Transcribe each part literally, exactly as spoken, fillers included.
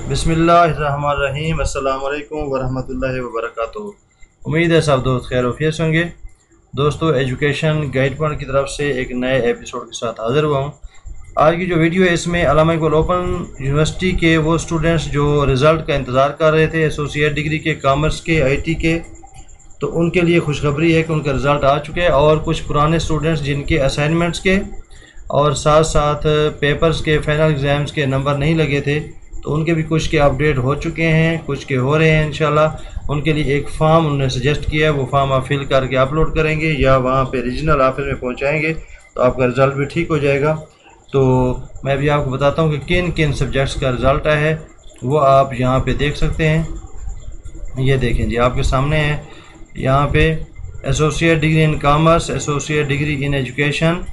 बिस्मिल्लाहिर्रहमानिर्रहीम अस्सलाम वालेकुम वरहमतुल्लाहि वबरकातुहू। उम्मीद है सब दोस्त खैर वफियत होंगे। दोस्तों, एजुकेशन गाइड पॉइंट की तरफ से एक नए एपिसोड के साथ हाज़िर हुआ हूँ। आज की जो वीडियो है इसमें अल्लामा इकबाल ओपन यूनिवर्सिटी के वो स्टूडेंट्स जो रिज़ल्ट का इंतज़ार कर रहे थे, एसोसिएट डिग्री के, कॉमर्स के, आईटी के, तो उनके लिए खुशखबरी है कि उनका रिज़ल्ट आ चुका है। और कुछ पुराने स्टूडेंट्स जिनके असाइनमेंट्स के और साथ साथ पेपर्स के फाइनल एग्ज़ाम्स के नंबर नहीं लगे थे, तो उनके भी कुछ के अपडेट हो चुके हैं, कुछ के हो रहे हैं इंशाल्लाह। उनके लिए एक फ़ार्म उन्होंने सजेस्ट किया है, वो फार्म आप फिल करके अपलोड करेंगे या वहाँ पे रीजनल ऑफिस में पहुँचाएँगे तो आपका रिज़ल्ट भी ठीक हो जाएगा। तो मैं भी आपको बताता हूँ कि किन किन सब्जेक्ट्स का रिज़ल्ट आया है, वो आप यहाँ पे देख सकते हैं। ये देखें जी, आपके सामने है यहाँ पे associate degree in commerce, associate degree in education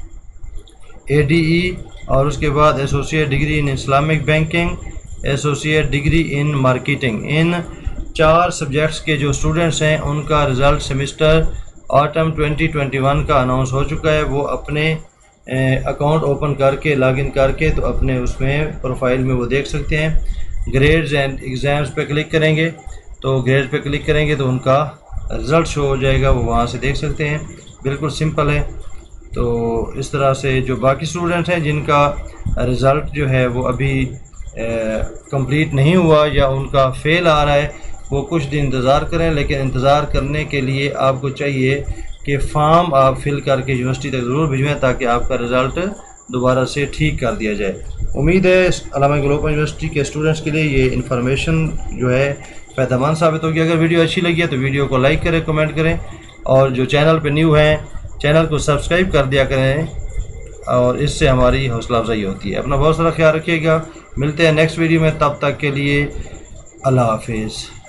A D E, और उसके बाद associate degree in Islamic banking, associate degree in marketing. इन चार सब्जेक्ट्स के जो स्टूडेंट्स हैं उनका result semester autumn twenty twenty one का अनाउंस हो चुका है। वो अपने अकाउंट ओपन करके लॉगिन करके तो अपने उसमें प्रोफाइल में वो देख सकते हैं। ग्रेड्स एंड एग्ज़ाम्स पे क्लिक करेंगे तो ग्रेड पे क्लिक करेंगे तो उनका रिज़ल्ट शो हो जाएगा, वो वहाँ से देख सकते हैं। बिल्कुल सिंपल है। तो इस तरह से जो बाकी स्टूडेंट्स हैं जिनका रिज़ल्ट जो है वो अभी कंप्लीट नहीं हुआ या उनका फ़ेल आ रहा है, वो कुछ दिन इंतज़ार करें। लेकिन इंतज़ार करने के लिए आपको चाहिए कि फ़ॉर्म आप फिल करके यूनिवर्सिटी तक ज़रूर भिजवाएं ताकि आपका रिज़ल्ट दोबारा से ठीक कर दिया जाए। उम्मीद है अल्लामा इकबाल ओपन यूनिवर्सिटी के स्टूडेंट्स के लिए ये इन्फॉर्मेशन जो है फ़ायदेमंद साबित होगी। अगर वीडियो अच्छी लगी है तो वीडियो को लाइक करें, कमेंट करें, और जो चैनल पर न्यू हैं चैनल को सब्सक्राइब कर दिया करें, और इससे हमारी हौसला अफजाई होती है। अपना बहुत सारा ख्याल रखिएगा। मिलते हैं नेक्स्ट वीडियो में, तब तक के लिए अल्लाह हाफिज़।